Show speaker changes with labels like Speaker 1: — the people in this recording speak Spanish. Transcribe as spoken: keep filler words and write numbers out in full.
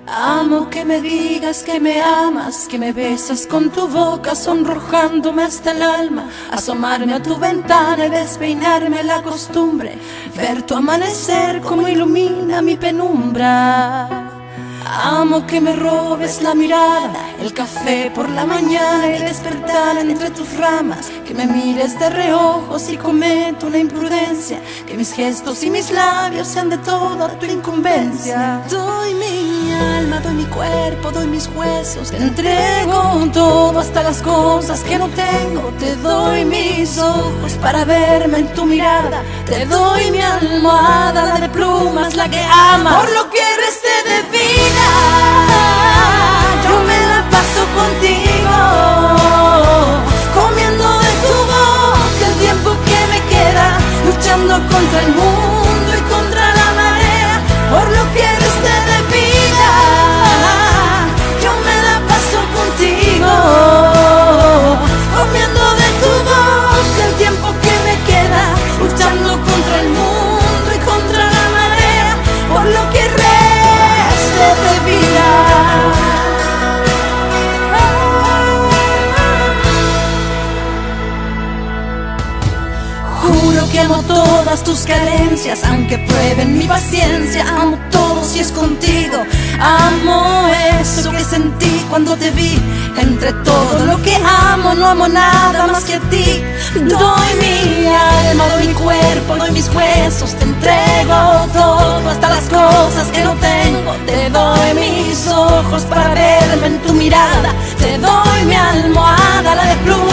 Speaker 1: Amo que me digas que me amas, que me besas con tu boca, sonrojándome hasta el alma. Asomarme a tu ventana y despeinarme la costumbre, ver tu amanecer como ilumina mi penumbra. Amo que me robes la mirada, el café por la mañana y despertar entre tus ramas. Que me mires de reojo si cometo una imprudencia, que mis gestos y mis labios sean de toda tu incumbencia. Doy mi alma, doy mi cuerpo, doy mis huesos, te entrego todo hasta las cosas que no tengo. Te doy mis ojos para verme en tu mirada, te doy mi almohada, la de plumas, la que amas. Por lo que reste de vida yo me la paso contigo, comiendo de tu boca el tiempo que me queda, luchando contra el mundo y contra la marea. Por lo que reste de vida yo me la paso contigo, comiendo de tu boca el tiempo que me queda, luchando contra el mundo y contra la marea. Por lo que reste de vida. Juro que amo todas tus carencias, aunque prueben mi paciencia. Amo todo si es contigo, amo eso que sentí cuando te vi. Entre todo lo que amo, no amo nada más que a ti. Doy mi alma, doy mi cuerpo, doy mis huesos, te entrego todo, hasta las cosas que no tengo. Te doy mis ojos para verme en tu mirada, te doy mi almohada, la de pluma,